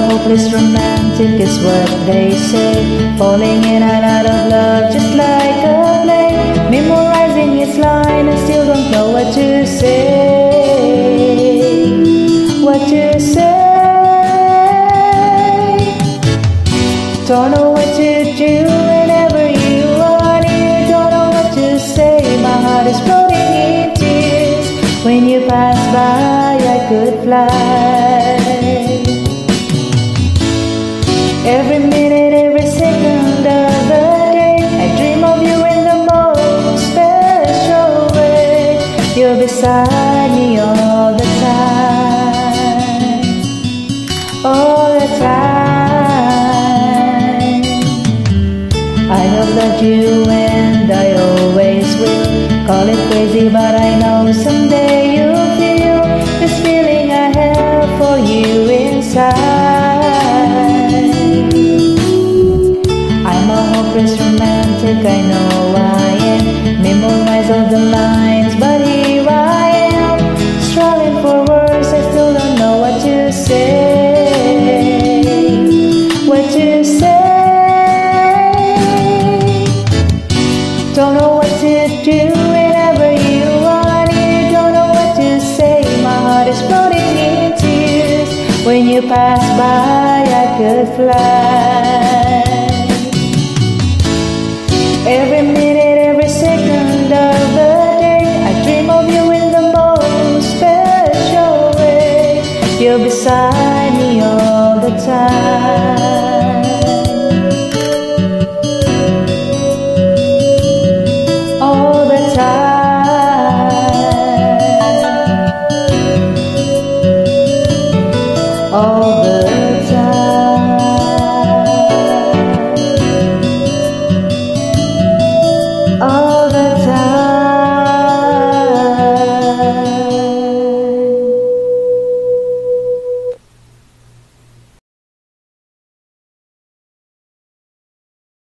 hopeless romantic is what they say, falling in and out of love just like a play, memorizing its line and still don't know what to say. What to say? Don't know what to do whenever you are near. Don't know what to say. My heart is floating in tears. When you pass by, I could fly. Every minute, every second of the day, I dream of you in the most special way. You're beside me all the time, all the time. I have loved you and I always will. Call it crazy, but I know someday you'll feel this feeling I have for you inside. I'm a hopeless romantic, I know I am. Memorize all the lines, but here I am, struggling for words, I still don't know what to say. What to say? Don't know what to do whenever you are near. Don't know what to say. My heart is floating in tears. When you pass by, I could fly.